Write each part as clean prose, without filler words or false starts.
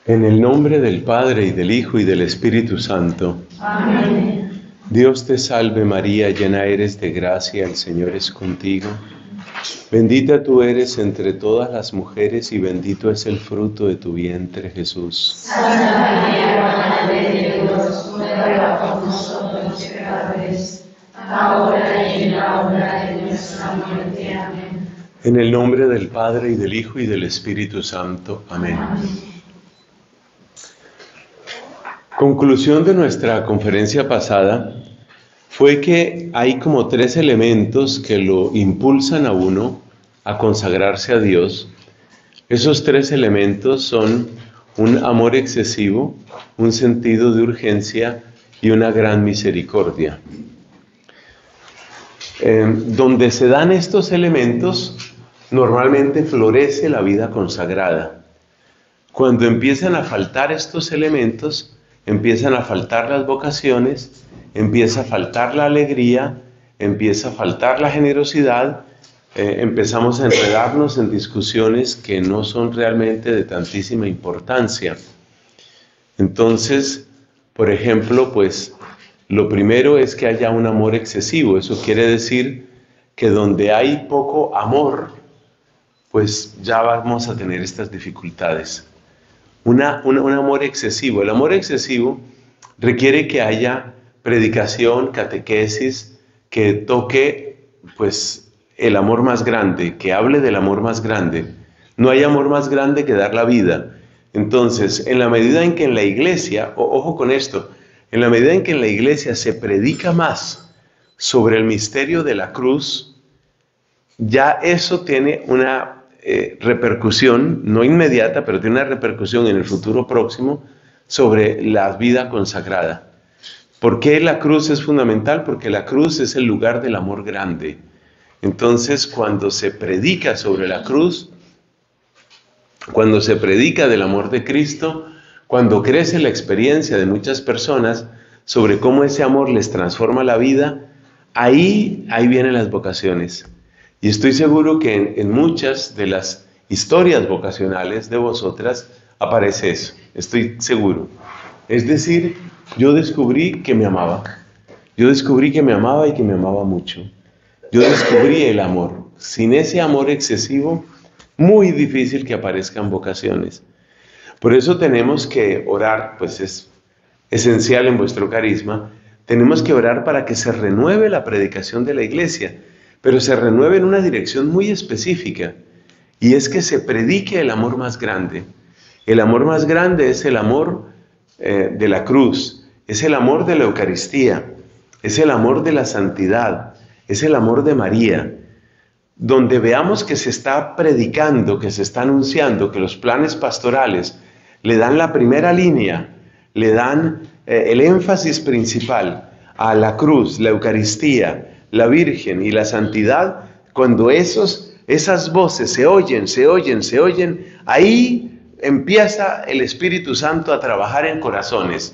En el nombre del Padre, y del Hijo, y del Espíritu Santo. Amén. Dios te salve María, llena eres de gracia, el Señor es contigo. Bendita tú eres entre todas las mujeres, y bendito es el fruto de tu vientre, Jesús. Santa María, Madre de Dios, ruega por nosotros los pecadores, ahora y en la hora de nuestra muerte. Amén. En el nombre del Padre, y del Hijo, y del Espíritu Santo. Amén. Conclusión de nuestra conferencia pasada fue que hay como 3 elementos que lo impulsan a uno a consagrarse a Dios. Esos 3 elementos son un amor excesivo, un sentido de urgencia y una gran misericordia. Donde se dan estos elementos, normalmente florece la vida consagrada. Cuando empiezan a faltar estos elementos, empiezan a faltar las vocaciones, empieza a faltar la alegría, empieza a faltar la generosidad, empezamos a enredarnos en discusiones que no son realmente de tantísima importancia. Entonces, por ejemplo, pues lo primero es que haya un amor excesivo. Eso quiere decir que donde hay poco amor, pues ya vamos a tener estas dificultades. Un amor excesivo. El amor excesivo requiere que haya predicación, catequesis, que toque pues el amor más grande, que hable del amor más grande. No hay amor más grande que dar la vida. Entonces, en la medida en que en la iglesia, ojo con esto, en la medida en que en la iglesia se predica más sobre el misterio de la cruz, ya eso tiene una repercusión, no inmediata, pero tiene una repercusión en el futuro próximo sobre la vida consagrada. ¿Por qué la cruz es fundamental? Porque la cruz es el lugar del amor grande. Entonces, cuando se predica sobre la cruz, cuando se predica del amor de Cristo, cuando crece la experiencia de muchas personas sobre cómo ese amor les transforma la vida, ahí vienen las vocaciones. Y estoy seguro que en muchas de las historias vocacionales de vosotras aparece eso. Estoy seguro. Es decir, yo descubrí que me amaba. Yo descubrí que me amaba y que me amaba mucho. Yo descubrí el amor. Sin ese amor excesivo, muy difícil que aparezcan vocaciones. Por eso tenemos que orar, pues es esencial en vuestro carisma, tenemos que orar para que se renueve la predicación de la iglesia, pero se renueve en una dirección muy específica, y es que se predique el amor más grande. El amor más grande es el amor de la cruz, es el amor de la Eucaristía, es el amor de la santidad, es el amor de María, donde veamos que se está predicando, que se está anunciando, que los planes pastorales le dan la primera línea, le dan el énfasis principal a la cruz, la Eucaristía, la Virgen y la santidad. Cuando esas voces se oyen, ahí empieza el Espíritu Santo a trabajar en corazones.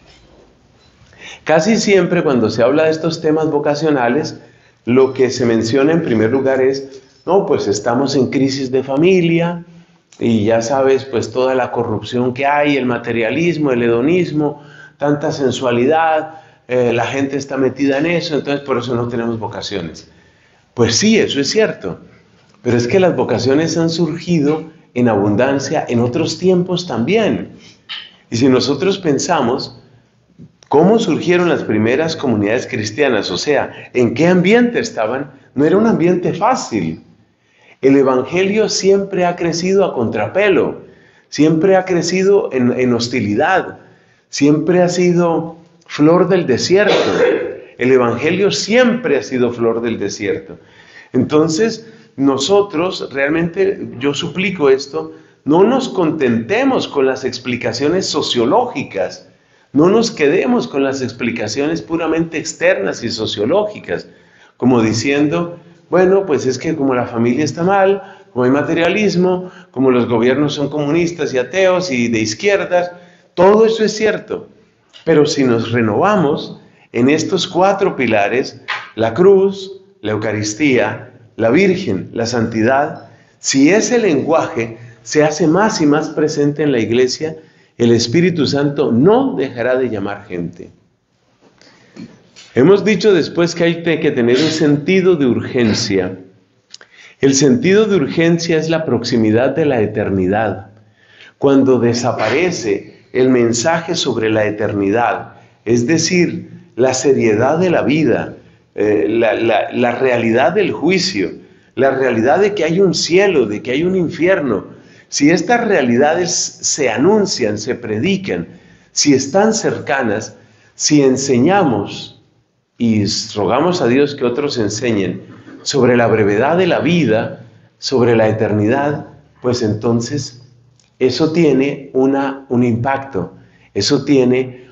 Casi siempre cuando se habla de estos temas vocacionales, lo que se menciona en primer lugar es, no, pues estamos en crisis de familia, y ya sabes, pues toda la corrupción que hay, el materialismo, el hedonismo, tanta sensualidad, la gente está metida en eso, entonces por eso no tenemos vocaciones. Pues sí, eso es cierto, pero es que las vocaciones han surgido en abundancia en otros tiempos también. Y si nosotros pensamos cómo surgieron las primeras comunidades cristianas, o sea, en qué ambiente estaban, no era un ambiente fácil. El Evangelio siempre ha crecido a contrapelo, siempre ha crecido en hostilidad, siempre ha sido flor del desierto. El Evangelio siempre ha sido flor del desierto. Entonces, nosotros realmente, yo suplico esto, no nos contentemos con las explicaciones sociológicas, no nos quedemos con las explicaciones puramente externas y sociológicas, como diciendo, bueno, pues es que como la familia está mal, como hay materialismo, como los gobiernos son comunistas y ateos y de izquierdas, todo eso es cierto. Pero si nos renovamos en estos 4 pilares, la cruz, la Eucaristía, la Virgen, la santidad, si ese lenguaje se hace más y más presente en la iglesia, el Espíritu Santo no dejará de llamar gente. Hemos dicho después que hay que tener un sentido de urgencia. El sentido de urgencia es la proximidad de la eternidad. Cuando desaparece el mensaje sobre la eternidad, es decir, la seriedad de la vida, la realidad del juicio, la realidad de que hay un cielo, de que hay un infierno, si estas realidades se anuncian, se predican, si están cercanas, si enseñamos y rogamos a Dios que otros enseñen sobre la brevedad de la vida, sobre la eternidad, pues entonces eso tiene un impacto, eso tiene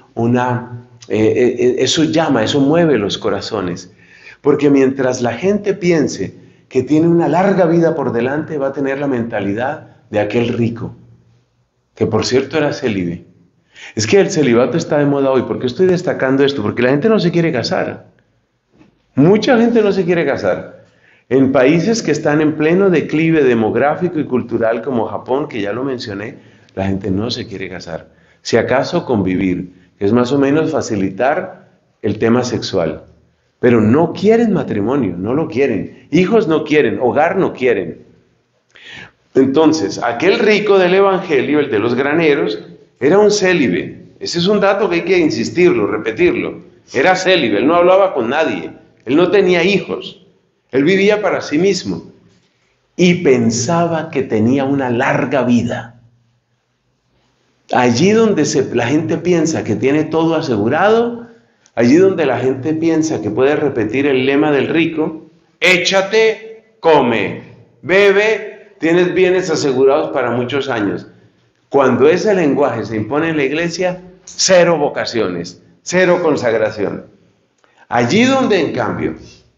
eso llama, eso mueve los corazones. Porque mientras la gente piense que tiene una larga vida por delante, va a tener la mentalidad de aquel rico, que por cierto era célibe. Es que el celibato está de moda hoy. ¿Por qué estoy destacando esto? Porque la gente no se quiere casar. Mucha gente no se quiere casar. En países que están en pleno declive demográfico y cultural como Japón, que ya lo mencioné, la gente no se quiere casar. Si acaso convivir, que es más o menos facilitar el tema sexual. Pero no quieren matrimonio, no lo quieren. Hijos no quieren, hogar no quieren. Entonces, aquel rico del Evangelio, el de los graneros, era un célibe. Ese es un dato que hay que insistirlo, repetirlo. Era célibe, él no hablaba con nadie, él no tenía hijos. Él vivía para sí mismo y pensaba que tenía una larga vida. Allí donde la gente piensa que tiene todo asegurado, allí donde la gente piensa que puede repetir el lema del rico, échate, come, bebe, tienes bienes asegurados para muchos años. Cuando ese lenguaje se impone en la iglesia, cero vocaciones, cero consagración. Allí donde en cambio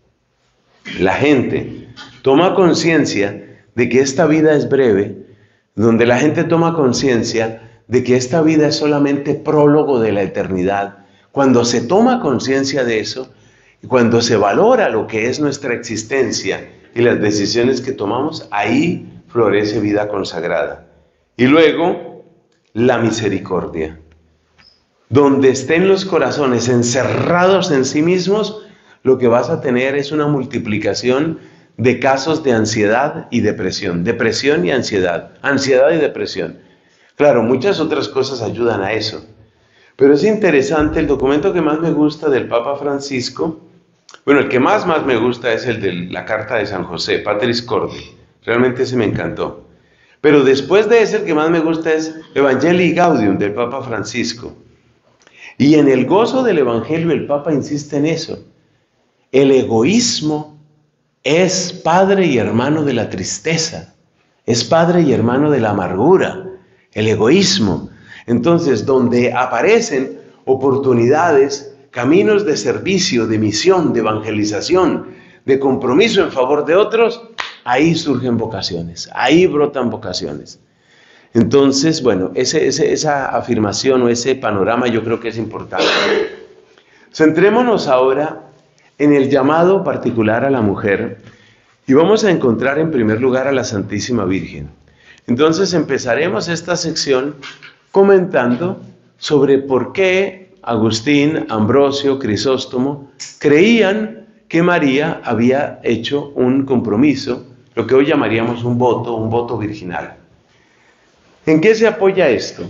la gente toma conciencia de que esta vida es breve, donde la gente toma conciencia de que esta vida es solamente prólogo de la eternidad, cuando se toma conciencia de eso y cuando se valora lo que es nuestra existencia y las decisiones que tomamos, ahí florece vida consagrada. Y luego, la misericordia. Donde estén los corazones encerrados en sí mismos, lo que vas a tener es una multiplicación de casos de ansiedad y depresión. Depresión y ansiedad y depresión. Claro, muchas otras cosas ayudan a eso. Pero es interesante, el documento que más me gusta del Papa Francisco, bueno, el que más me gusta es el de la Carta de San José, Patris Corde. Realmente ese me encantó. Pero después de ese, el que más me gusta es Evangelii Gaudium del Papa Francisco. Y en el gozo del Evangelio el Papa insiste en eso. El egoísmo es padre y hermano de la tristeza, es padre y hermano de la amargura, el egoísmo. Entonces, donde aparecen oportunidades, caminos de servicio, de misión, de evangelización, de compromiso en favor de otros, ahí surgen vocaciones, ahí brotan vocaciones. Entonces, bueno, esa afirmación o ese panorama yo creo que es importante. Centrémonos ahora en el llamado particular a la mujer y vamos a encontrar en primer lugar a la Santísima Virgen. Entonces empezaremos esta sección comentando sobre por qué Agustín, Ambrosio, Crisóstomo creían que María había hecho un compromiso, lo que hoy llamaríamos un voto virginal. ¿En qué se apoya esto?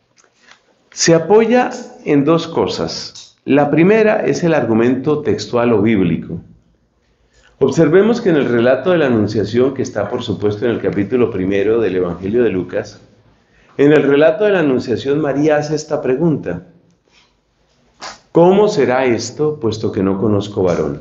Se apoya en dos cosas. La primera es el argumento textual o bíblico. Observemos que en el relato de la Anunciación, que está por supuesto en el capítulo 1 del Evangelio de Lucas, en el relato de la Anunciación María hace esta pregunta: ¿cómo será esto, puesto que no conozco varón?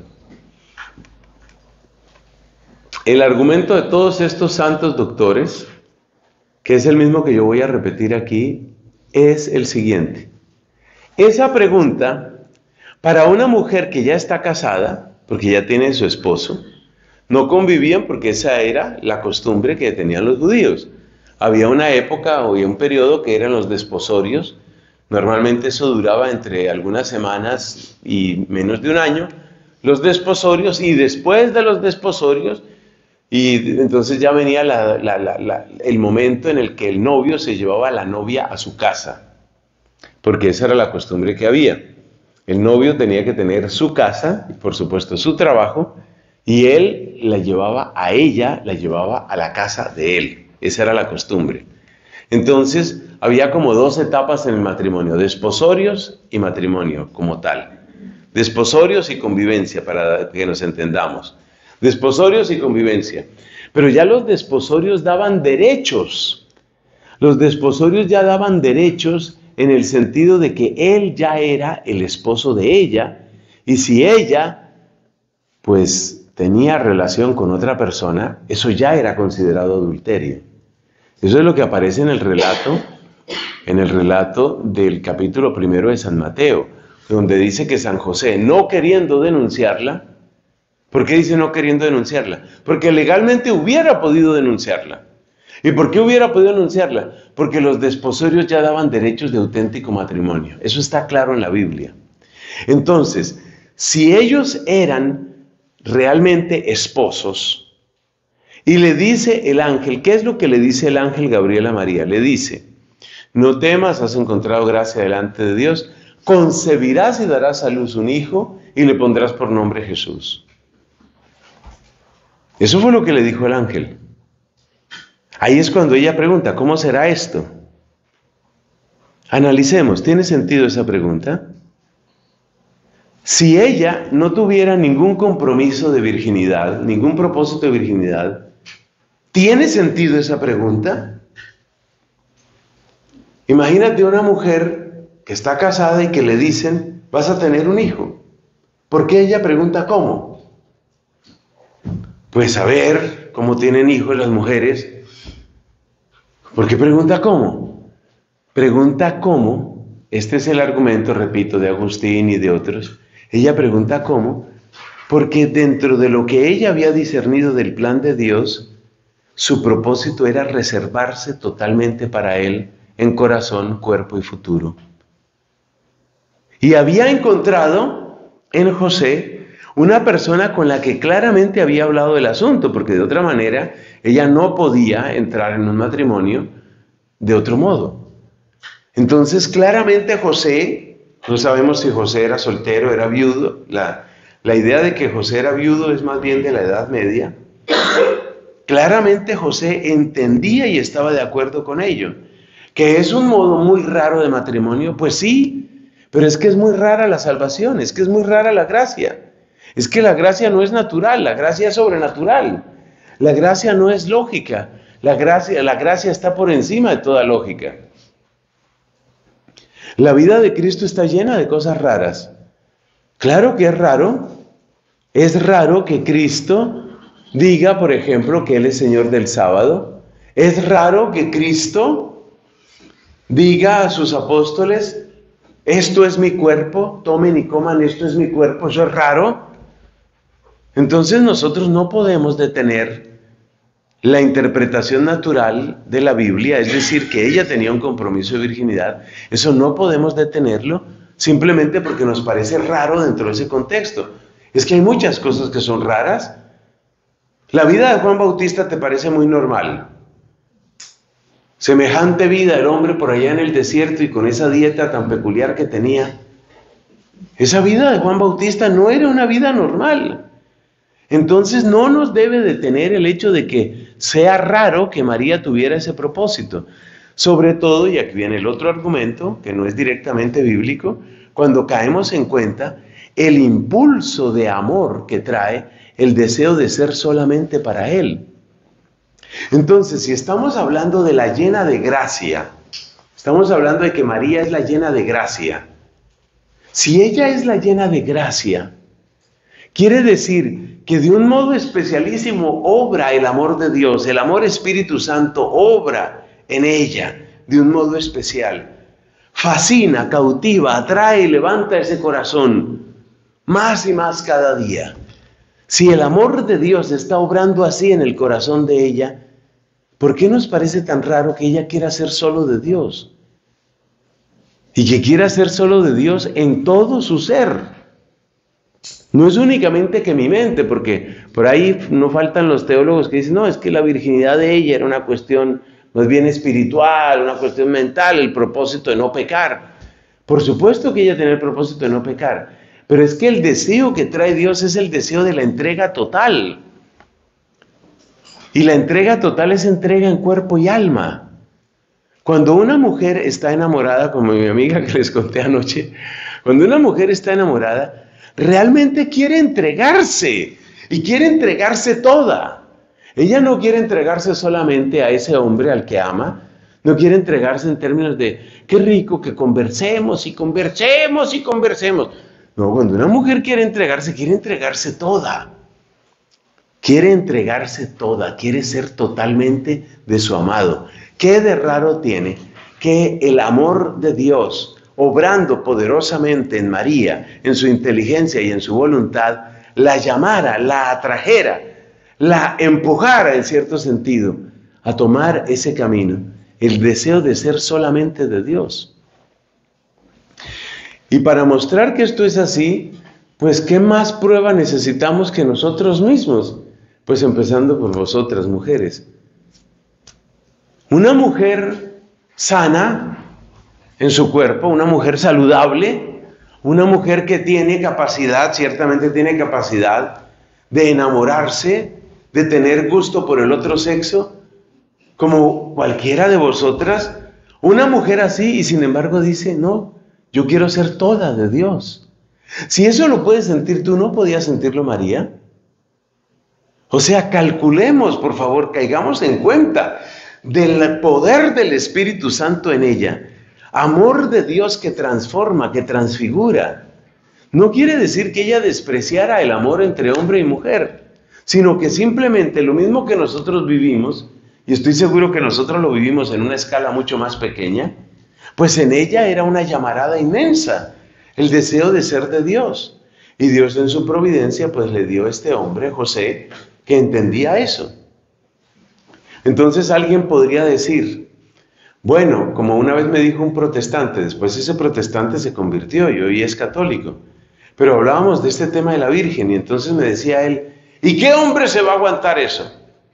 El argumento de todos estos santos doctores, que es el mismo que yo voy a repetir aquí, es el siguiente. Esa pregunta, para una mujer que ya está casada, porque ya tiene su esposo, no convivían porque esa era la costumbre que tenían los judíos. Había una época o un periodo que eran los desposorios. Normalmente eso duraba entre algunas semanas y menos de un año. Los desposorios, y después de los desposorios Y entonces ya venía el momento en el que el novio se llevaba a la novia a su casa, porque esa era la costumbre que había. El novio tenía que tener su casa, por supuesto su trabajo, y él la llevaba a ella, la llevaba a la casa de él. Esa era la costumbre. Entonces había como dos etapas en el matrimonio: desposorios y matrimonio como tal. Desposorios y convivencia, para que nos entendamos. Desposorios y convivencia. Pero ya los desposorios daban derechos. Los desposorios ya daban derechos en el sentido de que él ya era el esposo de ella, y si ella, pues, tenía relación con otra persona, eso ya era considerado adulterio. Eso es lo que aparece en el relato del capítulo 1 de San Mateo, donde dice que San José, no queriendo denunciarla. ¿Por qué dice no queriendo denunciarla? Porque legalmente hubiera podido denunciarla. ¿Y por qué hubiera podido denunciarla? Porque los desposorios ya daban derechos de auténtico matrimonio. Eso está claro en la Biblia. Entonces, si ellos eran realmente esposos, y le dice el ángel, ¿qué es lo que le dice el ángel Gabriel a María? Le dice: no temas, has encontrado gracia delante de Dios, concebirás y darás a luz un hijo y le pondrás por nombre Jesús. Eso fue lo que le dijo el ángel. Ahí es cuando ella pregunta, ¿cómo será esto? Analicemos, ¿tiene sentido esa pregunta? Si ella no tuviera ningún compromiso de virginidad, ningún propósito de virginidad, ¿tiene sentido esa pregunta? Imagínate una mujer que está casada y que le dicen, vas a tener un hijo. ¿Por qué ella pregunta cómo? Pues a ver cómo tienen hijos las mujeres. ¿Por qué pregunta cómo? Pregunta cómo, este es el argumento, repito, de Agustín y de otros. Ella pregunta cómo, porque dentro de lo que ella había discernido del plan de Dios, su propósito era reservarse totalmente para Él en corazón, cuerpo y futuro. Y había encontrado en José una persona con la que claramente había hablado del asunto, porque de otra manera ella no podía entrar en un matrimonio de otro modo. Entonces claramente José, no sabemos si José era soltero, era viudo. La idea de que José era viudo es más bien de la Edad Media. Claramente José entendía y estaba de acuerdo con ello. ¿Que es un modo muy raro de matrimonio? Pues sí, pero es que es muy rara la salvación, es que es muy rara la gracia. Es que la gracia no es natural, la gracia es sobrenatural. La gracia no es lógica, la gracia está por encima de toda lógica. La vida de Cristo está llena de cosas raras. Claro que es raro. Es raro que Cristo diga, por ejemplo, que Él es Señor del sábado. Es raro que Cristo diga a sus apóstoles, esto es mi cuerpo, tomen y coman, esto es mi cuerpo. Eso es raro. Entonces nosotros no podemos detener la interpretación natural de la Biblia, es decir, que ella tenía un compromiso de virginidad. Eso no podemos detenerlo simplemente porque nos parece raro dentro de ese contexto. Es que hay muchas cosas que son raras. La vida de Juan Bautista te parece muy normal. Semejante vida el hombre por allá en el desierto y con esa dieta tan peculiar que tenía. Esa vida de Juan Bautista no era una vida normal. Entonces no nos debe detener el hecho de que sea raro que María tuviera ese propósito. Sobre todo, y aquí viene el otro argumento, que no es directamente bíblico, cuando caemos en cuenta el impulso de amor que trae el deseo de ser solamente para Él. Entonces, si estamos hablando de la llena de gracia, estamos hablando de que María es la llena de gracia. Si ella es la llena de gracia, quiere decir que de un modo especialísimo obra el amor de Dios, el amor Espíritu Santo obra en ella de un modo especial. Fascina, cautiva, atrae y levanta ese corazón más y más cada día. Si el amor de Dios está obrando así en el corazón de ella, ¿por qué nos parece tan raro que ella quiera ser solo de Dios? Y que quiera ser solo de Dios en todo su ser. No es únicamente que mi mente, porque Por ahí no faltan los teólogos que dicen, no, es que la virginidad de ella era una cuestión más bien espiritual, una cuestión mental, el propósito de no pecar. Por supuesto que ella tenía el propósito de no pecar, pero es que el deseo que trae Dios es el deseo de la entrega total. Y la entrega total es entrega en cuerpo y alma. Cuando una mujer está enamorada, como mi amiga que les conté anoche, cuando una mujer está enamorada, realmente quiere entregarse y quiere entregarse toda. Ella no quiere entregarse solamente a ese hombre al que ama, no quiere entregarse en términos de qué rico que conversemos y conversemos y conversemos. No, cuando una mujer quiere entregarse toda. Quiere entregarse toda, quiere ser totalmente de su amado. ¿Qué de raro tiene que el amor de Dios, obrando poderosamente en María, en su inteligencia y en su voluntad, la llamara, la atrajera, la empujara en cierto sentido a tomar ese camino, el deseo de ser solamente de Dios? Y para mostrar que esto es así, pues ¿qué más prueba necesitamos que nosotros mismos? Pues empezando por vosotras, mujeres. Una mujer sana en su cuerpo, una mujer saludable, una mujer que tiene capacidad, ciertamente tiene capacidad de enamorarse, de tener gusto por el otro sexo, como cualquiera de vosotras. Una mujer así y sin embargo dice, no, yo quiero ser toda de Dios. Si eso lo puedes sentir tú, ¿no podías sentirlo María? O sea, calculemos, por favor, caigamos en cuenta del poder del Espíritu Santo en ella. Amor de Dios que transforma, que transfigura. No quiere decir que ella despreciara el amor entre hombre y mujer, sino que simplemente lo mismo que nosotros vivimos, y estoy seguro que nosotros lo vivimos en una escala mucho más pequeña, pues en ella era una llamarada inmensa, el deseo de ser de Dios. Y Dios en su providencia pues le dio a este hombre, José, que entendía eso. Entonces alguien podría decir, bueno, como una vez me dijo un protestante, después ese protestante se convirtió y hoy es católico, pero hablábamos de este tema de la Virgen y entonces me decía él, ¿y qué hombre se va a aguantar eso?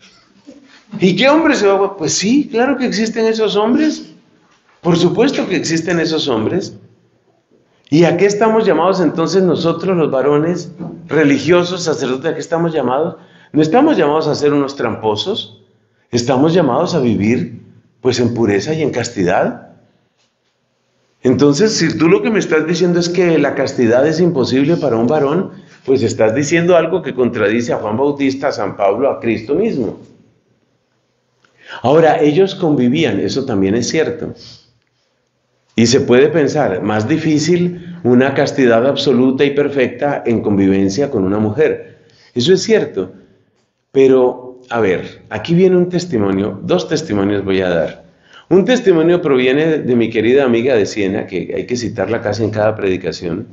¿Y qué hombre se va a aguantar? Pues sí, claro que existen esos hombres, por supuesto que existen esos hombres. ¿Y a qué estamos llamados entonces nosotros los varones religiosos, sacerdotes? ¿A qué estamos llamados? No estamos llamados a ser unos tramposos, estamos llamados a vivir pues en pureza y en castidad. Entonces, si tú lo que me estás diciendo es que la castidad es imposible para un varón, pues estás diciendo algo que contradice a Juan Bautista, a San Pablo, a Cristo mismo. Ahora, ellos convivían, eso también es cierto. Y se puede pensar, más difícil una castidad absoluta y perfecta en convivencia con una mujer. Eso es cierto. Pero, a ver, aquí viene un testimonio, dos testimonios voy a dar. Un testimonio proviene de mi querida amiga de Siena, que hay que citarla casi en cada predicación.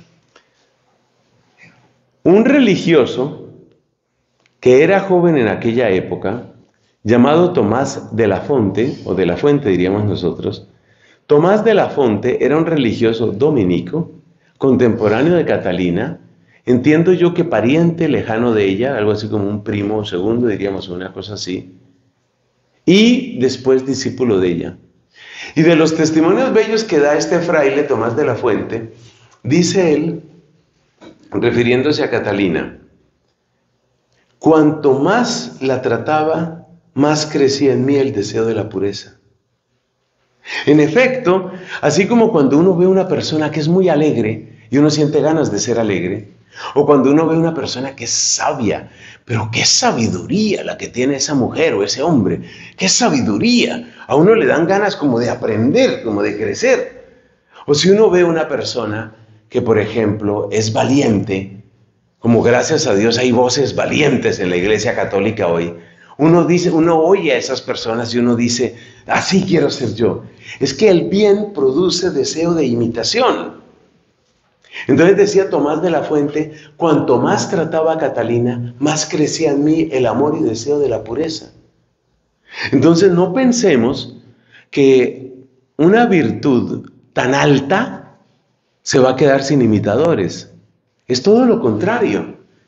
Un religioso que era joven en aquella época, llamado Tomás de la Fonte, o de la Fuente diríamos nosotros. Tomás de la Fonte era un religioso dominico, contemporáneo de Catalina, entiendo yo que pariente lejano de ella, algo así como un primo segundo, diríamos una cosa así, y después discípulo de ella. Y de los testimonios bellos que da este fraile Tomás de la Fuente, dice él, refiriéndose a Catalina, cuanto más la trataba, más crecía en mí el deseo de la pureza. En efecto, así como cuando uno ve una persona que es muy alegre y uno siente ganas de ser alegre, o cuando uno ve una persona que es sabia, pero qué sabiduría la que tiene esa mujer o ese hombre, qué sabiduría, a uno le dan ganas como de aprender, como de crecer. O si uno ve una persona que, por ejemplo, es valiente, como gracias a Dios hay voces valientes en la Iglesia Católica hoy, uno oye a esas personas y uno dice, así quiero ser yo. Es que el bien produce deseo de imitación. Entonces decía Tomás de la Fuente, cuanto más trataba a Catalina, más crecía en mí el amor y deseo de la pureza. Entonces no pensemos que una virtud tan alta se va a quedar sin imitadores. Es todo lo contrario.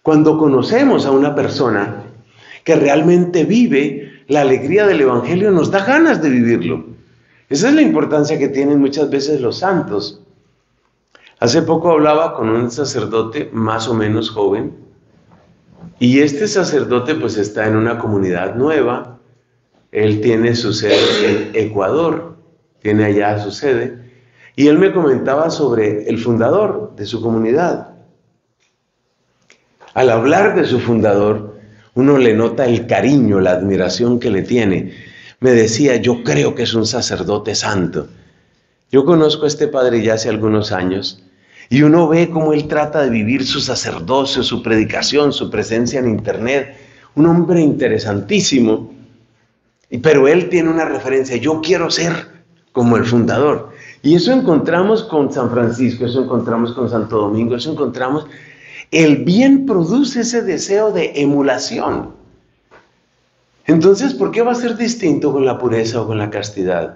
Cuando conocemos a una persona que realmente vive la alegría del Evangelio, nos da ganas de vivirlo. Esa es la importancia que tienen muchas veces los santos. Hace poco hablaba con un sacerdote más o menos joven, y este sacerdote pues está en una comunidad nueva. Él tiene su sede en Ecuador, tiene allá su sede, y él me comentaba sobre el fundador de su comunidad. Al hablar de su fundador, uno le nota el cariño, la admiración que le tiene. Me decía, yo creo que es un sacerdote santo. Yo conozco a este padre ya hace algunos años, y uno ve cómo él trata de vivir su sacerdocio, su predicación, su presencia en internet. Un hombre interesantísimo, pero él tiene una referencia, yo quiero ser como el fundador. Y eso encontramos con San Francisco, eso encontramos con Santo Domingo, eso encontramos. El bien produce ese deseo de emulación. Entonces, ¿por qué va a ser distinto con la pureza o con la castidad?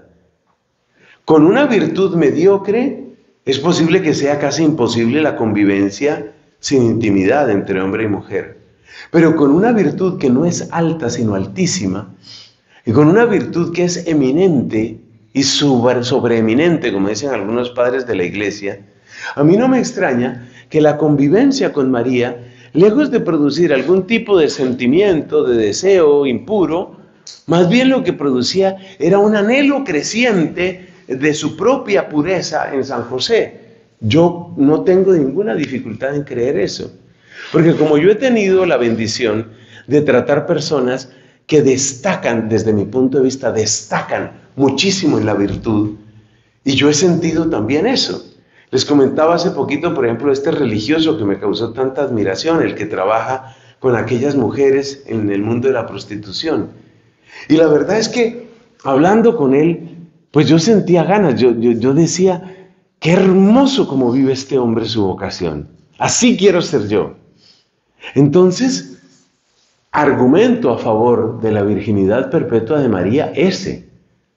Con una virtud mediocre es posible que sea casi imposible la convivencia sin intimidad entre hombre y mujer. Pero con una virtud que no es alta sino altísima, y con una virtud que es eminente y sobreeminente, como dicen algunos padres de la Iglesia, a mí no me extraña que la convivencia con María, lejos de producir algún tipo de sentimiento, de deseo impuro, más bien lo que producía era un anhelo creciente de su propia pureza en San José. Yo no tengo ninguna dificultad en creer eso, porque como yo he tenido la bendición de tratar personas que destacan, desde mi punto de vista, destacan muchísimo en la virtud, y yo he sentido también eso. Les comentaba hace poquito, por ejemplo, este religioso que me causó tanta admiración, el que trabaja con aquellas mujeres en el mundo de la prostitución. Y la verdad es que, hablando con él, pues yo sentía ganas, yo decía, qué hermoso como vive este hombre su vocación. Así quiero ser yo. Entonces, argumento a favor de la virginidad perpetua de María ese.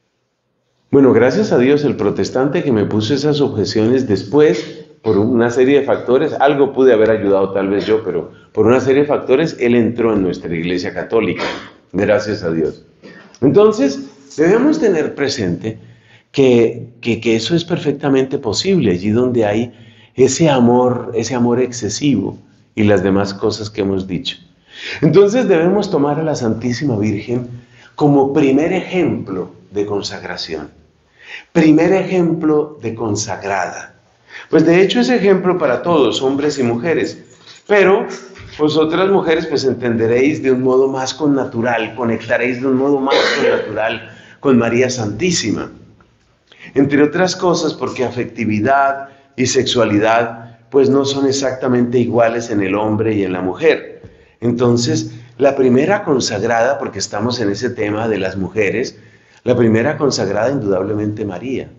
Bueno, gracias a Dios el protestante que me puso esas objeciones después, por una serie de factores, algo pude haber ayudado tal vez yo, pero por una serie de factores él entró en nuestra Iglesia Católica, gracias a Dios. Entonces, debemos tener presente que eso es perfectamente posible, allí donde hay ese amor excesivo y las demás cosas que hemos dicho. Entonces debemos tomar a la Santísima Virgen como primer ejemplo de consagración, primer ejemplo de consagrada. Pues de hecho es ejemplo para todos, hombres y mujeres, pero vosotras mujeres pues entenderéis de un modo más connatural, conectaréis de un modo más connatural con María Santísima. Entre otras cosas porque afectividad y sexualidad pues no son exactamente iguales en el hombre y en la mujer. Entonces, la primera consagrada, porque estamos en ese tema de las mujeres, la primera consagrada indudablemente María.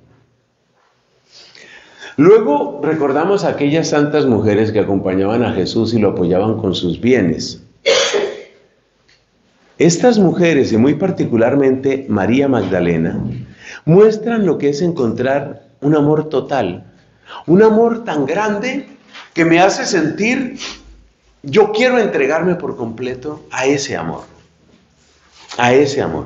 Luego recordamos a aquellas santas mujeres que acompañaban a Jesús y lo apoyaban con sus bienes. Estas mujeres, y muy particularmente María Magdalena, muestran lo que es encontrar un amor total, un amor tan grande que me hace sentir, yo quiero entregarme por completo a ese amor, a ese amor.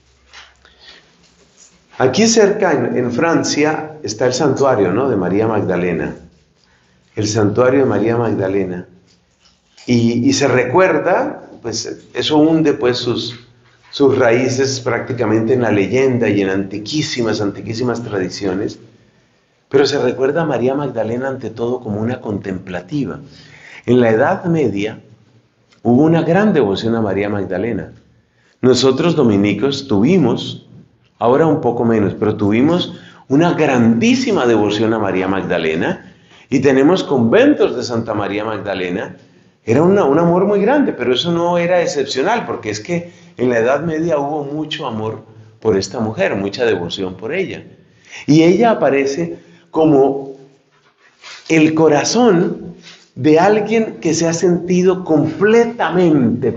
Aquí cerca, en Francia, está el santuario, ¿no?, de María Magdalena, el santuario de María Magdalena, y se recuerda, pues eso hunde pues sus raíces prácticamente en la leyenda y en antiquísimas tradiciones, pero se recuerda a María Magdalena ante todo como una contemplativa. En la Edad Media hubo una gran devoción a María Magdalena. Nosotros dominicos tuvimos, ahora un poco menos, pero tuvimos una grandísima devoción a María Magdalena y tenemos conventos de Santa María Magdalena. Era un amor muy grande, pero eso no era excepcional, porque es que en la Edad Media hubo mucho amor por esta mujer, mucha devoción por ella. Y ella aparece como el corazón de alguien que se ha sentido completamente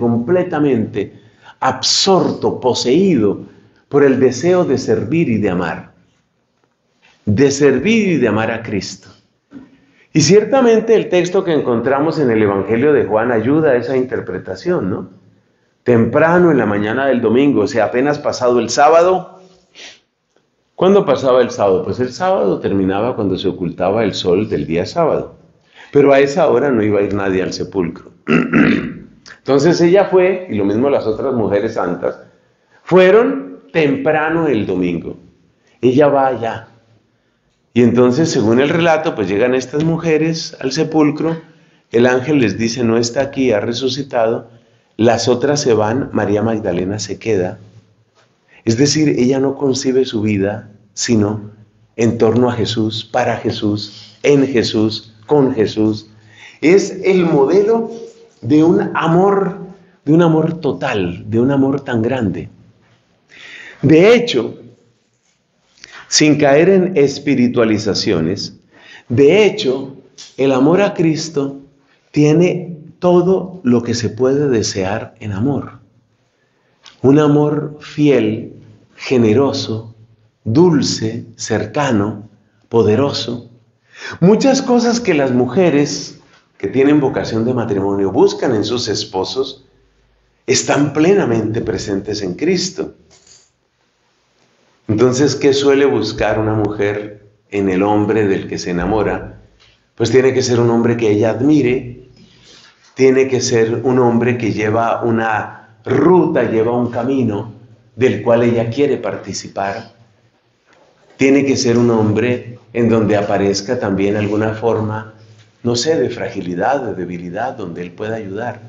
absorto, poseído por el deseo de servir y de amar a Cristo. Y ciertamente el texto que encontramos en el Evangelio de Juan ayuda a esa interpretación, ¿no? Temprano en la mañana del domingo, o sea, apenas pasado el sábado. ¿Cuándo pasaba el sábado? Pues el sábado terminaba cuando se ocultaba el sol del día sábado. Pero a esa hora no iba a ir nadie al sepulcro. Entonces ella fue, y lo mismo las otras mujeres santas, fueron temprano el domingo. Ella va allá. Y entonces, según el relato, pues llegan estas mujeres al sepulcro, el ángel les dice, no está aquí, ha resucitado, las otras se van, María Magdalena se queda. Es decir, ella no concibe su vida, sino en torno a Jesús, para Jesús, en Jesús, con Jesús. Es el modelo de un amor total, de un amor tan grande. De hecho, sin caer en espiritualizaciones, de hecho, el amor a Cristo tiene todo lo que se puede desear en amor. Un amor fiel, generoso, dulce, cercano, poderoso. Muchas cosas que las mujeres que tienen vocación de matrimonio buscan en sus esposos están plenamente presentes en Cristo. Entonces, ¿qué suele buscar una mujer en el hombre del que se enamora? Pues tiene que ser un hombre que ella admire, tiene que ser un hombre que lleva una ruta, lleva un camino del cual ella quiere participar. Tiene que ser un hombre en donde aparezca también alguna forma, no sé, de fragilidad, de debilidad, donde él pueda ayudar.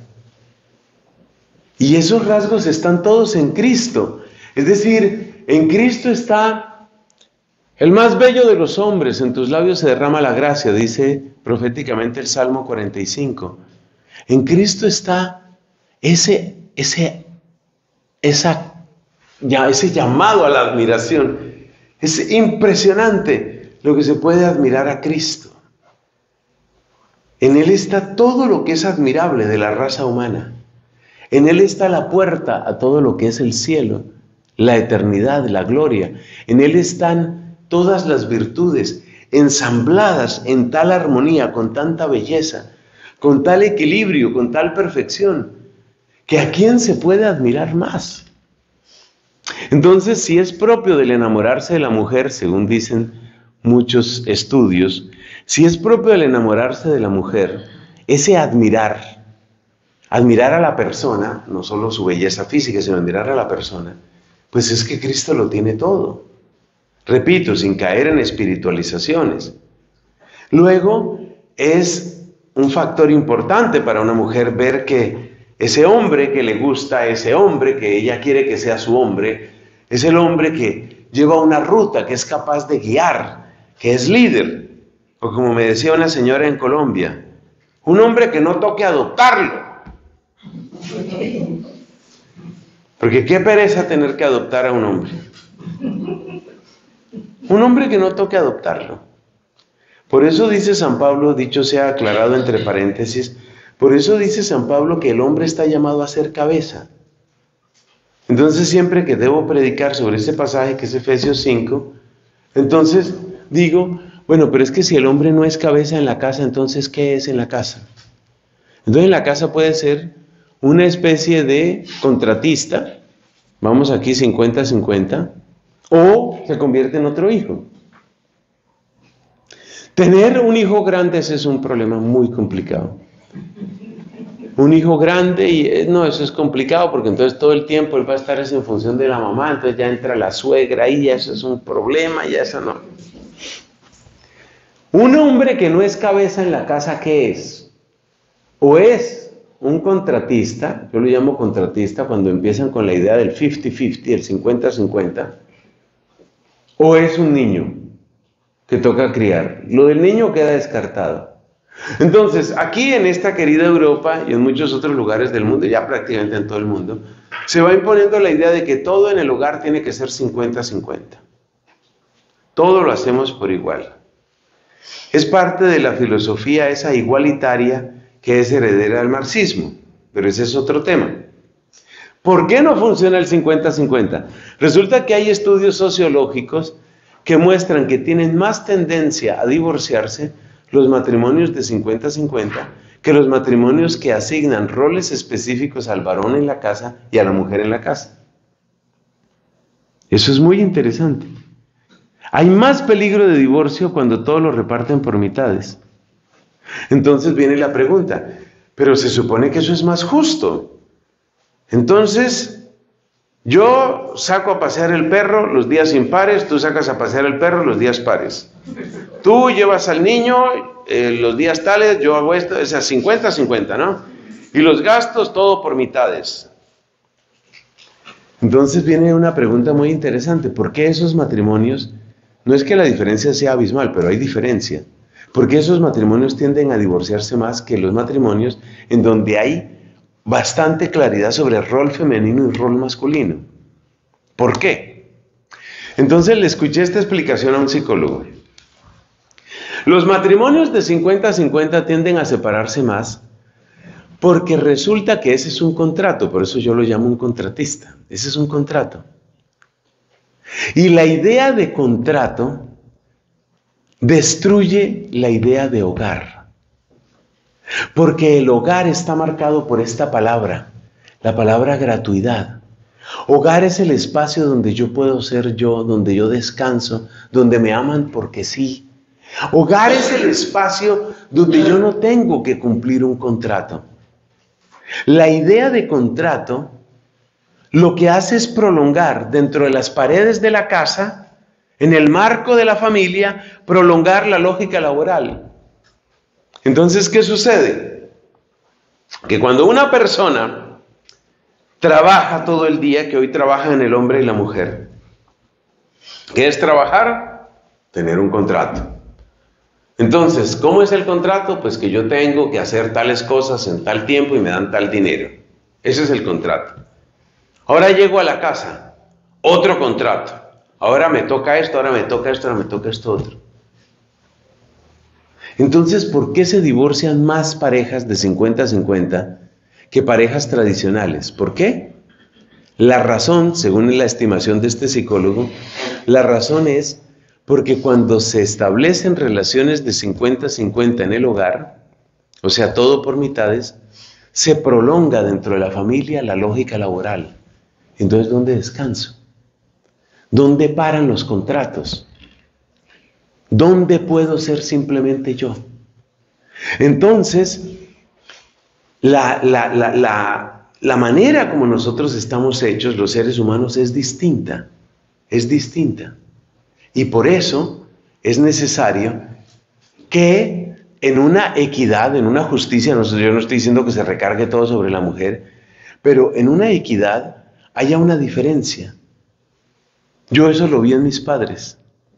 Y esos rasgos están todos en Cristo. Es decir, en Cristo está el más bello de los hombres, en tus labios se derrama la gracia, dice proféticamente el Salmo 45. En Cristo está ese llamado a la admiración. Es impresionante lo que se puede admirar a Cristo. En Él está todo lo que es admirable de la raza humana. En Él está la puerta a todo lo que es el cielo, la eternidad, la gloria. En Él están todas las virtudes ensambladas en tal armonía, con tanta belleza, con tal equilibrio, con tal perfección, que ¿a quién se puede admirar más? Entonces, si es propio del enamorarse de la mujer, según dicen muchos estudios, si es propio del enamorarse de la mujer, ese admirar a la persona, no solo su belleza física, sino admirar a la persona, pues es que Cristo lo tiene todo. Repito, sin caer en espiritualizaciones. Luego, es un factor importante para una mujer ver que ese hombre que le gusta, ese hombre que ella quiere que sea su hombre, es el hombre que lleva una ruta, que es capaz de guiar, que es líder. O como me decía una señora en Colombia, un hombre que no toque adoptarlo. Porque qué pereza tener que adoptar a un hombre. Un hombre que no toque adoptarlo. Por eso dice San Pablo, dicho sea aclarado entre paréntesis, por eso dice San Pablo que el hombre está llamado a ser cabeza. Entonces siempre que debo predicar sobre este pasaje que es Efesios 5, entonces digo, bueno, pero es que si el hombre no es cabeza en la casa, entonces ¿qué es en la casa? Entonces en la casa puede ser una especie de contratista, vamos aquí 50-50, o se convierte en otro hijo. Tener un hijo grande ese es un problema muy complicado. Un hijo grande, y no, eso es complicado porque entonces todo el tiempo él va a estar en función de la mamá, entonces ya entra la suegra y ya eso es un problema, ya eso no. Un hombre que no es cabeza en la casa, ¿qué es? O es un contratista, yo lo llamo contratista cuando empiezan con la idea del 50-50, el 50-50, o es un niño que toca criar. Lo del niño queda descartado. Entonces, aquí en esta querida Europa y en muchos otros lugares del mundo, ya prácticamente en todo el mundo, se va imponiendo la idea de que todo en el hogar tiene que ser 50-50. Todo lo hacemos por igual. Es parte de la filosofía esa igualitaria que es heredera del marxismo, pero ese es otro tema. ¿Por qué no funciona el 50-50? Resulta que hay estudios sociológicos que muestran que tienen más tendencia a divorciarse los matrimonios de 50-50 que los matrimonios que asignan roles específicos al varón en la casa y a la mujer en la casa. Eso es muy interesante. Hay más peligro de divorcio cuando todos lo reparten por mitades. Entonces viene la pregunta, pero se supone que eso es más justo. Entonces, yo saco a pasear el perro los días impares, tú sacas a pasear el perro los días pares. Tú llevas al niño los días tales, yo hago esto, o sea, 50-50, ¿no? Y los gastos, todo por mitades. Entonces viene una pregunta muy interesante. ¿Por qué esos matrimonios, no es que la diferencia sea abismal, pero hay diferencia? ¿Por qué esos matrimonios tienden a divorciarse más que los matrimonios en donde hay bastante claridad sobre el rol femenino y el rol masculino? ¿Por qué? Entonces le escuché esta explicación a un psicólogo. Los matrimonios de 50-50 tienden a separarse más porque resulta que ese es un contrato, por eso yo lo llamo un contratista. Ese es un contrato. Y la idea de contrato destruye la idea de hogar. Porque el hogar está marcado por esta palabra, la palabra gratuidad. Hogar es el espacio donde yo puedo ser yo, donde yo descanso, donde me aman porque sí. Hogar es el espacio donde yo no tengo que cumplir un contrato. La idea de contrato lo que hace es prolongar dentro de las paredes de la casa, en el marco de la familia, prolongar la lógica laboral. Entonces, ¿qué sucede? Que cuando una persona trabaja todo el día, que hoy trabajan el hombre y la mujer, ¿qué es trabajar? Tener un contrato. Entonces, ¿cómo es el contrato? Pues que yo tengo que hacer tales cosas en tal tiempo y me dan tal dinero. Ese es el contrato. Ahora llego a la casa, otro contrato. Ahora me toca esto, ahora me toca esto, ahora me toca esto otro. Entonces, ¿por qué se divorcian más parejas de 50-50 que parejas tradicionales? ¿Por qué? La razón, según la estimación de este psicólogo, la razón es porque cuando se establecen relaciones de 50-50 en el hogar, o sea, todo por mitades, se prolonga dentro de la familia la lógica laboral. Entonces, ¿dónde descanso? ¿Dónde paran los contratos? ¿Dónde puedo ser simplemente yo? Entonces, la manera como nosotros estamos hechos, los seres humanos, es distinta. Es distinta. Y por eso es necesario que en una equidad, en una justicia, yo no estoy diciendo que se recargue todo sobre la mujer, pero en una equidad haya una diferencia. Yo eso lo vi en mis padres.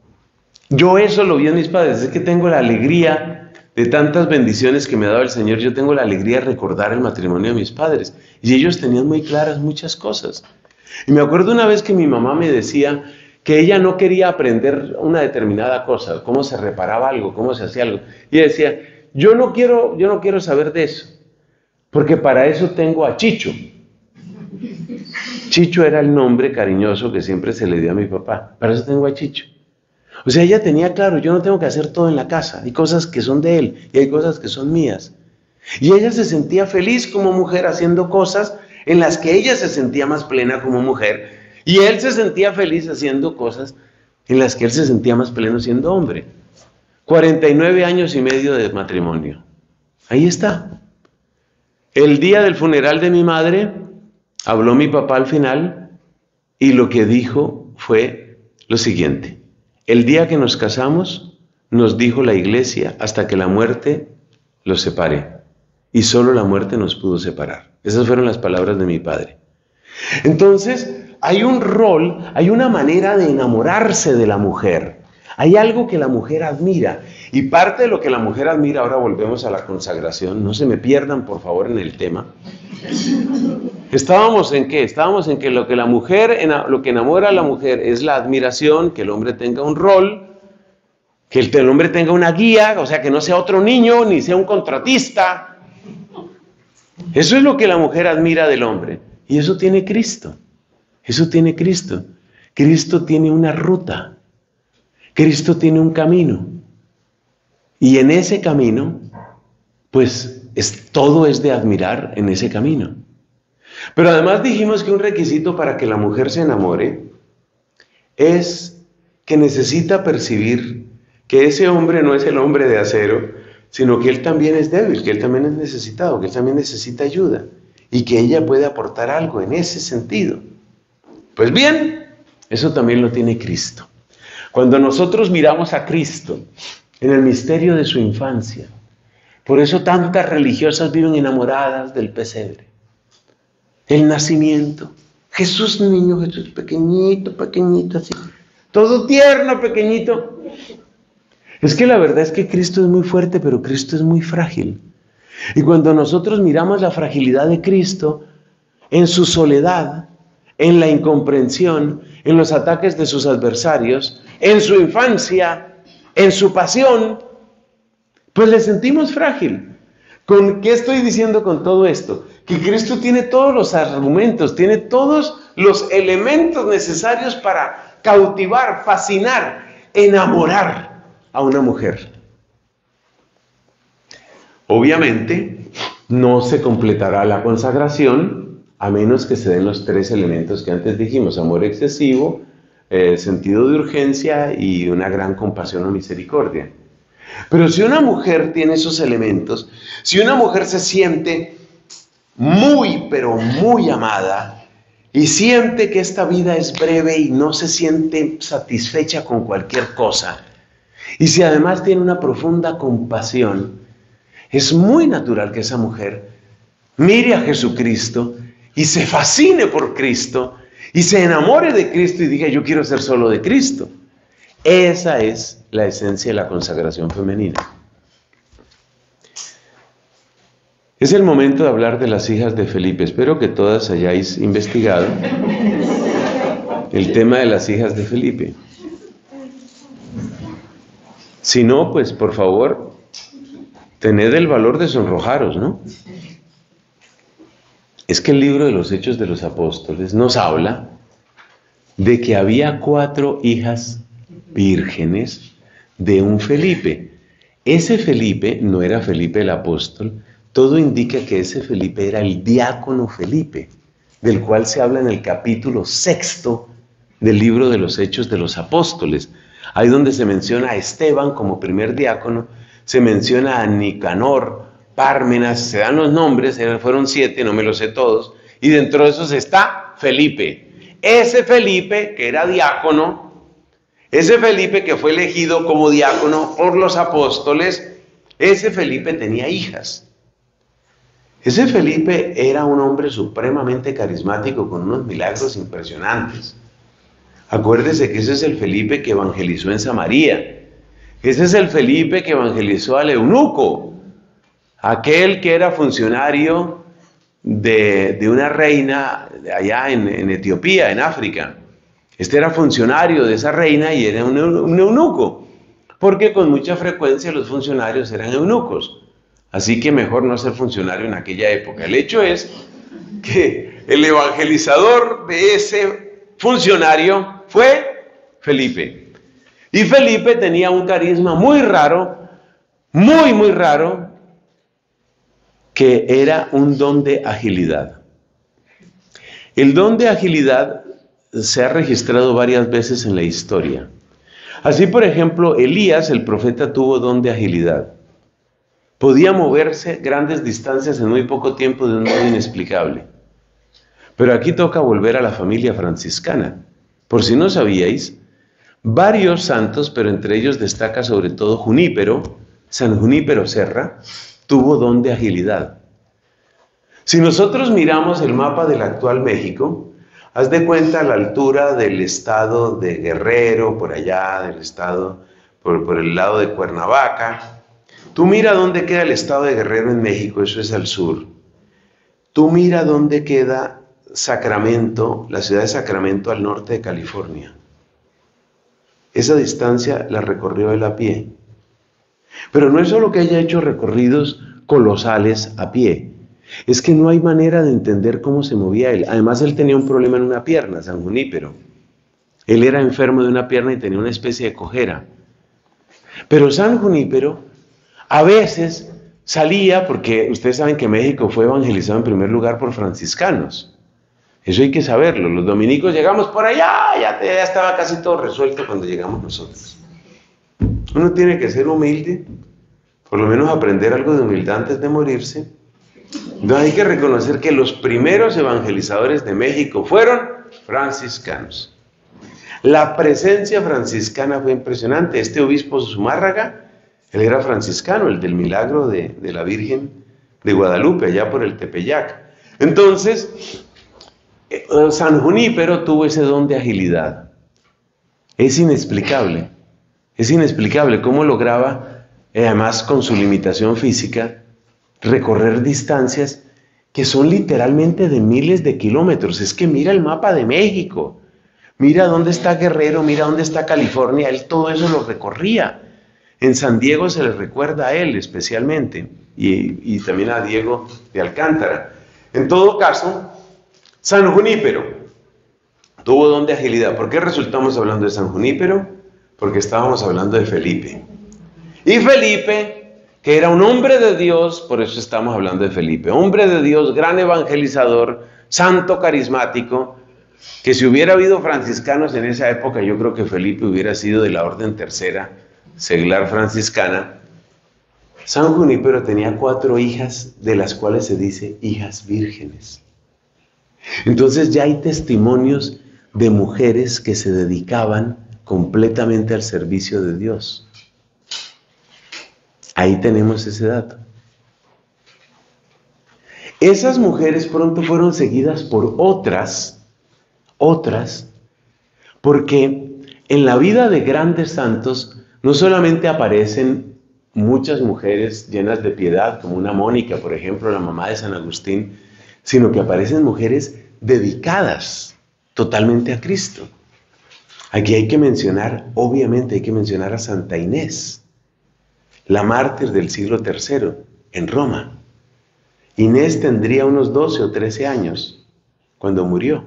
Es que tengo la alegría de tantas bendiciones que me ha dado el Señor. Yo tengo la alegría de recordar el matrimonio de mis padres. Y ellos tenían muy claras muchas cosas. Y me acuerdo una vez que mi mamá me decía que ella no quería aprender una determinada cosa, cómo se reparaba algo, cómo se hacía algo. Y ella decía, yo no quiero saber de eso, porque para eso tengo a Chicho. Chicho era el nombre cariñoso que siempre se le dio a mi papá. Para eso tengo a Chicho. O sea, ella tenía claro, yo no tengo que hacer todo en la casa. Hay cosas que son de él y hay cosas que son mías. Y ella se sentía feliz como mujer haciendo cosas en las que ella se sentía más plena como mujer. Y él se sentía feliz haciendo cosas en las que él se sentía más pleno siendo hombre. 49 años y medio de matrimonio. Ahí está. El día del funeral de mi madre, habló mi papá al final y lo que dijo fue lo siguiente. El día que nos casamos, nos dijo la iglesia, hasta que la muerte los separe. Y solo la muerte nos pudo separar. Esas fueron las palabras de mi padre. Entonces, hay un rol, hay una manera de enamorarse de la mujer. Hay algo que la mujer admira. Y parte de lo que la mujer admira, ahora volvemos a la consagración, no se me pierdan por favor en el tema. ¿Estábamos en qué? Estábamos en que lo que enamora a la mujer es la admiración, que el hombre tenga un rol, que el hombre tenga una guía, o sea, que no sea otro niño, ni sea un contratista. Eso es lo que la mujer admira del hombre. Y eso tiene Cristo. Eso tiene Cristo. Cristo tiene una ruta. Cristo tiene un camino. Y en ese camino, pues todo es de admirar en ese camino. Pero además dijimos que un requisito para que la mujer se enamore es que necesita percibir que ese hombre no es el hombre de acero, sino que él también es débil, que él también es necesitado, que él también necesita ayuda y que ella puede aportar algo en ese sentido. Pues bien, eso también lo tiene Cristo. Cuando nosotros miramos a Cristo en el misterio de su infancia, por eso tantas religiosas viven enamoradas del pesebre. El nacimiento. Jesús, niño Jesús, pequeñito, pequeñito, así. Todo tierno, pequeñito. Es que la verdad es que Cristo es muy fuerte, pero Cristo es muy frágil. Y cuando nosotros miramos la fragilidad de Cristo, en su soledad, en la incomprensión, en los ataques de sus adversarios, en su infancia, en su pasión, pues le sentimos frágil. ¿Con qué estoy diciendo con todo esto? Que Cristo tiene todos los argumentos, tiene todos los elementos necesarios para cautivar, fascinar, enamorar a una mujer. Obviamente, no se completará la consagración a menos que se den los tres elementos que antes dijimos: amor excesivo, sentido de urgencia y una gran compasión o misericordia. Pero si una mujer tiene esos elementos, si una mujer se siente muy, pero muy amada y siente que esta vida es breve y no se siente satisfecha con cualquier cosa, y si además tiene una profunda compasión, es muy natural que esa mujer mire a Jesucristo y se fascine por Cristo y se enamore de Cristo y diga: yo quiero ser solo de Cristo. Esa es la esencia de la consagración femenina. Es el momento de hablar de las hijas de Felipe. Espero que todas hayáis investigado el tema de las hijas de Felipe. Si no, pues por favor, tened el valor de sonrojaros, ¿no? Es que el libro de los Hechos de los Apóstoles nos habla de que había 4 hijas vírgenes de un Felipe. Ese Felipe no era Felipe el apóstol. Todo indica que ese Felipe era el diácono Felipe, del cual se habla en el capítulo 6 del libro de los Hechos de los Apóstoles. Ahí donde se menciona a Esteban como primer diácono, se menciona a Nicanor, Pármenas, se dan los nombres, fueron 7, no me los sé todos, y dentro de esos está Felipe. Ese Felipe que era diácono, ese Felipe que fue elegido como diácono por los apóstoles, ese Felipe tenía hijas. Ese Felipe era un hombre supremamente carismático con unos milagros impresionantes. Acuérdese que ese es el Felipe que evangelizó en Samaria. Ese es el Felipe que evangelizó al eunuco, aquel que era funcionario de una reina allá en Etiopía, en África. Este era funcionario de esa reina y era un eunuco, porque con mucha frecuencia los funcionarios eran eunucos. Así que mejor no ser funcionario en aquella época. El hecho es que el evangelizador de ese funcionario fue Felipe. Y Felipe tenía un carisma muy raro, muy raro, que era un don de agilidad. El don de agilidad se ha registrado varias veces en la historia. Así, por ejemplo, Elías, el profeta, tuvo don de agilidad. Podía moverse grandes distancias en muy poco tiempo de un modo inexplicable. Pero aquí toca volver a la familia franciscana. Por si no sabíais, varios santos, pero entre ellos destaca sobre todo Junípero, San Junípero Serra, tuvo don de agilidad. Si nosotros miramos el mapa del actual México, haz de cuenta a la altura del estado de Guerrero, por allá, del estado, por el lado de Cuernavaca. Tú mira dónde queda el estado de Guerrero en México, eso es al sur. Tú mira dónde queda Sacramento, la ciudad de Sacramento al norte de California. Esa distancia la recorrió él a pie. Pero no es solo que haya hecho recorridos colosales a pie, es que no hay manera de entender cómo se movía él. Además, él tenía un problema en una pierna, San Junípero. Él era enfermo de una pierna y tenía una especie de cojera. Pero San Junípero a veces salía, porque ustedes saben que México fue evangelizado en primer lugar por franciscanos. Eso hay que saberlo. Los dominicos llegamos por allá, ya estaba casi todo resuelto cuando llegamos nosotros. Uno tiene que ser humilde, por lo menos aprender algo de humildad antes de morirse. Entonces hay que reconocer que los primeros evangelizadores de México fueron franciscanos. La presencia franciscana fue impresionante. Este obispo Zumárraga, él era franciscano, el del milagro de la Virgen de Guadalupe, allá por el Tepeyac. Entonces, San Junípero tuvo ese don de agilidad. Es inexplicable cómo lograba, además con su limitación física, recorrer distancias que son literalmente de miles de kilómetros. Es que mira el mapa de México, mira dónde está Guerrero, mira dónde está California, él todo eso lo recorría. En San Diego se le recuerda a él especialmente, y también a Diego de Alcántara. En todo caso, San Junípero tuvo don de agilidad. ¿Por qué resultamos hablando de San Junípero? Porque estábamos hablando de Felipe. Y Felipe, que era un hombre de Dios, por eso estamos hablando de Felipe, hombre de Dios, gran evangelizador, santo carismático, que si hubiera habido franciscanos en esa época, yo creo que Felipe hubiera sido de la orden tercera, seglar franciscana. San Junípero tenía 4 hijas, de las cuales se dice hijas vírgenes. Entonces ya hay testimonios de mujeres que se dedicaban completamente al servicio de Dios. Ahí tenemos ese dato. Esas mujeres pronto fueron seguidas por otras, porque en la vida de grandes santos no solamente aparecen muchas mujeres llenas de piedad, como una Mónica, por ejemplo, la mamá de San Agustín, sino que aparecen mujeres dedicadas totalmente a Cristo. Aquí hay que mencionar, obviamente hay que mencionar a Santa Inés, la mártir del siglo III, en Roma. Inés tendría unos 12 o 13 años cuando murió.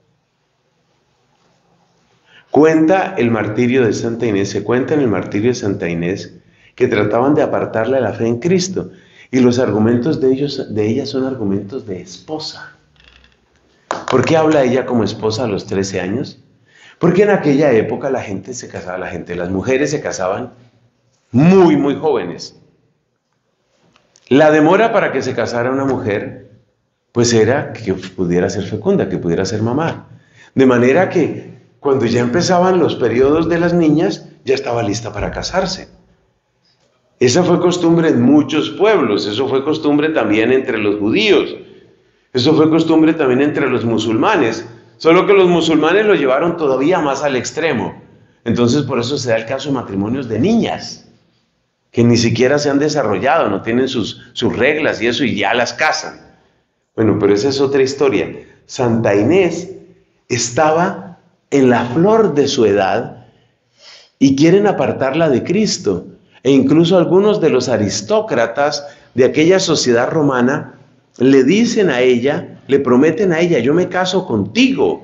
Cuenta el martirio de Santa Inés, se cuenta en el martirio de Santa Inés que trataban de apartarle la fe en Cristo, y los argumentos de ella son argumentos de esposa. ¿Por qué habla ella como esposa a los 13 años? Porque en aquella época la gente se casaba, las mujeres se casaban muy, muy jóvenes. La demora para que se casara una mujer, pues era que pudiera ser fecunda, que pudiera ser mamá. De manera que cuando ya empezaban los periodos de las niñas, ya estaba lista para casarse. Esa fue costumbre en muchos pueblos, eso fue costumbre también entre los judíos, eso fue costumbre también entre los musulmanes, solo que los musulmanes lo llevaron todavía más al extremo. Entonces por eso se da el caso de matrimonios de niñas, que ni siquiera se han desarrollado, no tienen sus reglas y eso, y ya las casan. Bueno, pero esa es otra historia. Santa Inés estaba en la flor de su edad y quieren apartarla de Cristo. E incluso algunos de los aristócratas de aquella sociedad romana le dicen a ella, le prometen a ella, yo me caso contigo.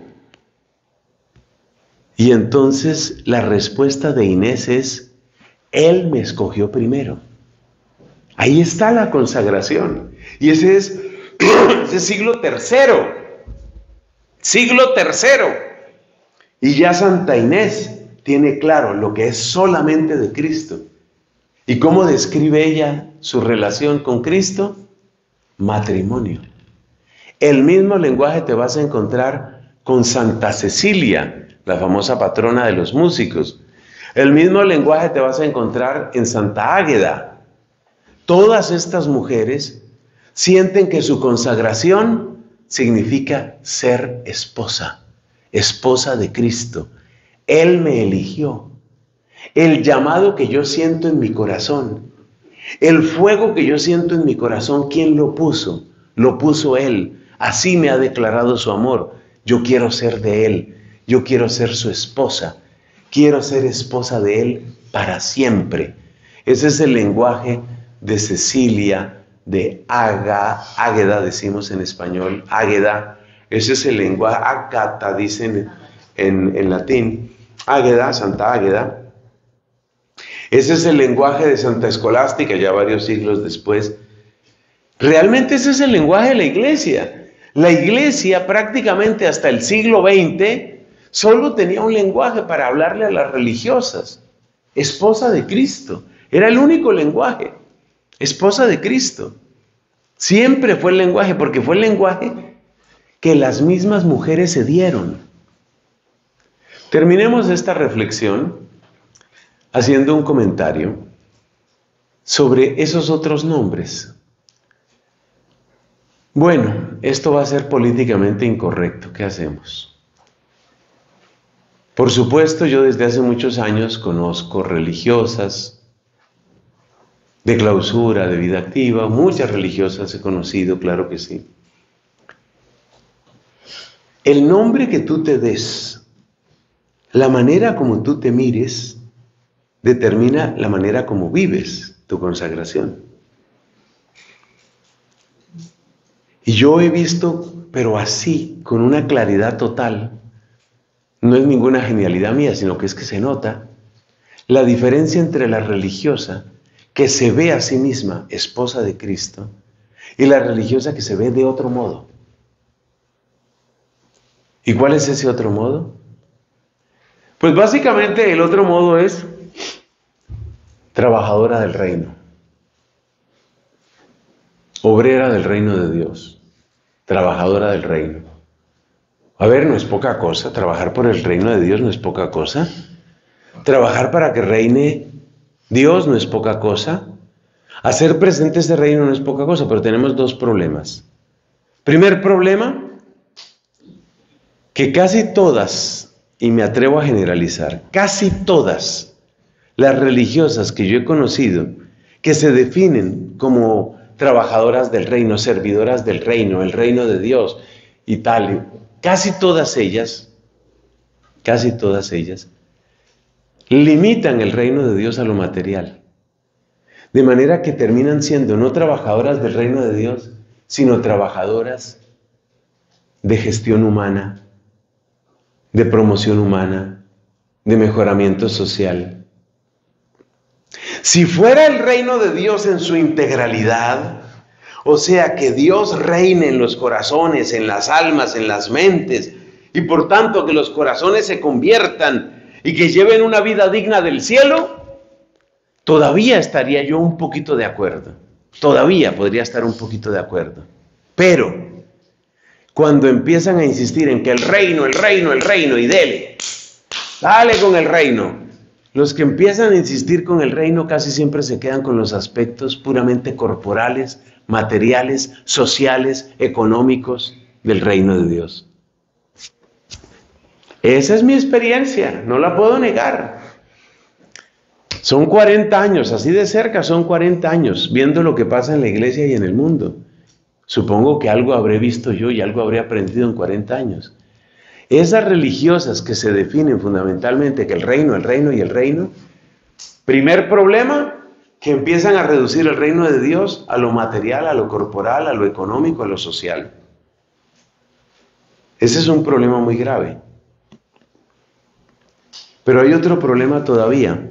Y entonces la respuesta de Inés es, Él me escogió primero. Ahí está la consagración. Y ese es siglo III. Siglo III. Y ya Santa Inés tiene claro lo que es solamente de Cristo. ¿Y cómo describe ella su relación con Cristo? Matrimonio. El mismo lenguaje te vas a encontrar con Santa Cecilia, la famosa patrona de los músicos. El mismo lenguaje te vas a encontrar en Santa Águeda. Todas estas mujeres sienten que su consagración significa ser esposa, esposa de Cristo. Él me eligió. El llamado que yo siento en mi corazón, el fuego que yo siento en mi corazón, ¿quién lo puso? Lo puso Él. Así me ha declarado su amor. Yo quiero ser de Él. Yo quiero ser su esposa. Quiero ser esposa de Él para siempre. Ese es el lenguaje de Cecilia, de Águeda, decimos en español, Águeda. Ese es el lenguaje, Ágata, dicen en latín. Águeda, Santa Águeda. Ese es el lenguaje de Santa Escolástica, ya varios siglos después. Realmente ese es el lenguaje de la iglesia. La iglesia prácticamente hasta el siglo XX solo tenía un lenguaje para hablarle a las religiosas. Esposa de Cristo. Era el único lenguaje. Esposa de Cristo. Siempre fue el lenguaje, porque fue el lenguaje que las mismas mujeres se dieron. Terminemos esta reflexión haciendo un comentario sobre esos otros nombres. Bueno, esto va a ser políticamente incorrecto. ¿Qué hacemos? Por supuesto, yo desde hace muchos años conozco religiosas de clausura, de vida activa, muchas religiosas he conocido, claro que sí. El nombre que tú te des, la manera como tú te mires, determina la manera como vives tu consagración. Y yo he visto, pero así, con una claridad total, no es ninguna genialidad mía, sino que es que se nota la diferencia entre la religiosa que se ve a sí misma esposa de Cristo y la religiosa que se ve de otro modo. ¿Y cuál es ese otro modo? Pues básicamente el otro modo es trabajadora del reino, obrera del reino de Dios, trabajadora del reino. A ver, no es poca cosa, trabajar por el reino de Dios no es poca cosa. Trabajar para que reine Dios no es poca cosa. Hacer presente ese reino no es poca cosa, pero tenemos dos problemas. Primer problema, que casi todas, y me atrevo a generalizar, casi todas las religiosas que yo he conocido, que se definen como trabajadoras del reino, servidoras del reino, el reino de Dios y tal, casi todas ellas limitan el reino de Dios a lo material. De manera que terminan siendo no trabajadoras del reino de Dios, sino trabajadoras de gestión humana, de promoción humana, de mejoramiento social. Si fuera el reino de Dios en su integralidad, o sea, que Dios reine en los corazones, en las almas, en las mentes, y por tanto que los corazones se conviertan y que lleven una vida digna del cielo, todavía estaría yo un poquito de acuerdo. Todavía podría estar un poquito de acuerdo. Pero cuando empiezan a insistir en que el reino, y dale con el reino. Los que empiezan a insistir con el reino casi siempre se quedan con los aspectos puramente corporales, materiales, sociales, económicos del reino de Dios. Esa es mi experiencia, no la puedo negar. Son 40 años, así de cerca son 40 años, viendo lo que pasa en la iglesia y en el mundo. Supongo que algo habré visto yo y algo habré aprendido en 40 años. Esas religiosas que se definen fundamentalmente que el reino, primer problema, que empiezan a reducir el reino de Dios a lo material, a lo corporal, a lo económico, a lo social. Ese es un problema muy grave. Pero hay otro problema todavía.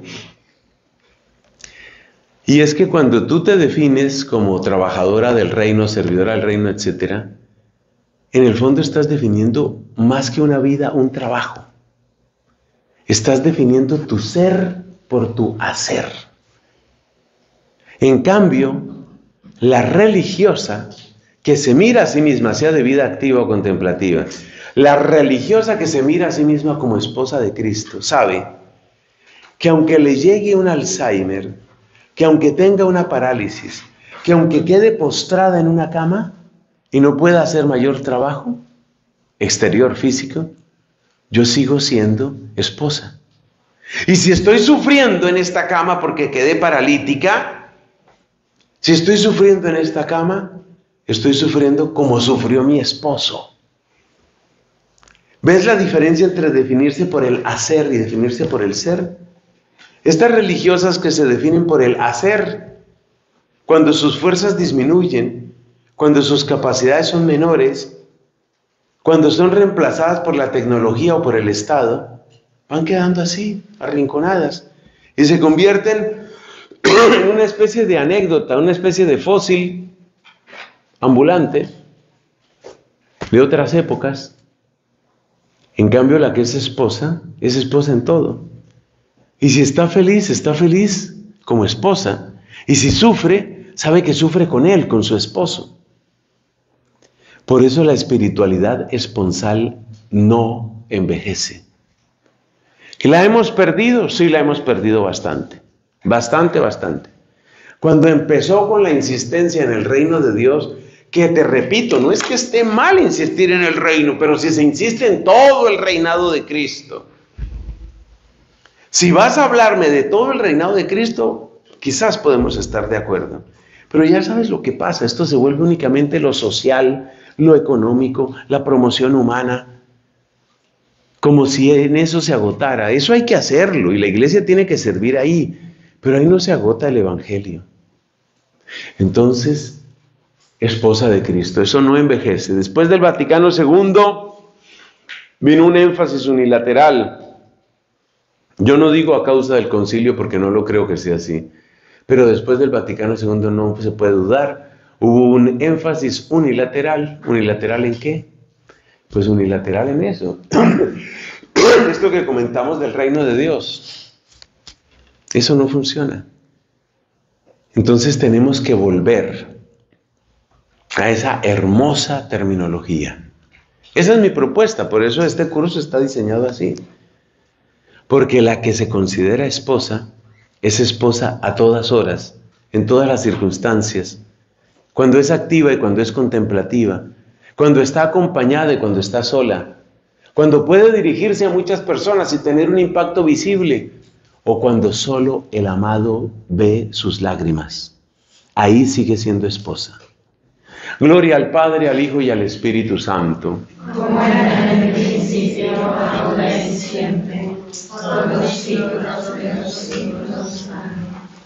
Y es que cuando tú te defines como trabajadora del reino, servidora del reino, etc., en el fondo estás definiendo más que una vida, un trabajo. Estás definiendo tu ser por tu hacer. En cambio, la religiosa que se mira a sí misma, sea de vida activa o contemplativa, la religiosa que se mira a sí misma como esposa de Cristo, sabe que aunque le llegue un Alzheimer, que aunque tenga una parálisis, que aunque quede postrada en una cama y no pueda hacer mayor trabajo exterior físico, yo sigo siendo esposa. Y si estoy sufriendo en esta cama porque quedé paralítica, si estoy sufriendo en esta cama, estoy sufriendo como sufrió mi esposo. ¿Ves la diferencia entre definirse por el hacer y definirse por el ser? Estas religiosas que se definen por el hacer, cuando sus fuerzas disminuyen, cuando sus capacidades son menores, cuando son reemplazadas por la tecnología o por el Estado, van quedando así, arrinconadas. Y se convierten en una especie de anécdota, una especie de fósil ambulante de otras épocas. En cambio, la que es esposa en todo. Y si está feliz como esposa. Y si sufre, sabe que sufre con él, con su esposo. Por eso la espiritualidad esponsal no envejece. ¿Que la hemos perdido? Sí, la hemos perdido bastante. Bastante. Cuando empezó con la insistencia en el reino de Dios, que te repito, no es que esté mal insistir en el reino, pero si se insiste en todo el reinado de Cristo. Si vas a hablarme de todo el reinado de Cristo, quizás podemos estar de acuerdo. Pero ya sabes lo que pasa, esto se vuelve únicamente lo social, lo económico, la promoción humana, como si en eso se agotara. Eso hay que hacerlo y la iglesia tiene que servir ahí, pero ahí no se agota el evangelio. Entonces, esposa de Cristo, eso no envejece. Después del Vaticano II vino un énfasis unilateral. Yo no digo a causa del concilio porque no lo creo que sea así, pero después del Vaticano II no se puede dudar. Hubo un énfasis unilateral. ¿Unilateral en qué? Pues unilateral en eso. Esto que comentamos del reino de Dios. Eso no funciona. Entonces tenemos que volver a esa hermosa terminología. Esa es mi propuesta, por eso este curso está diseñado así. Porque la que se considera esposa, es esposa a todas horas, en todas las circunstancias. Cuando es activa y cuando es contemplativa. Cuando está acompañada y cuando está sola. Cuando puede dirigirse a muchas personas y tener un impacto visible. O cuando solo el amado ve sus lágrimas. Ahí sigue siendo esposa. Gloria al Padre, al Hijo y al Espíritu Santo. Como era en el principio, ahora y siempre, por los siglos de los siglos. Amén.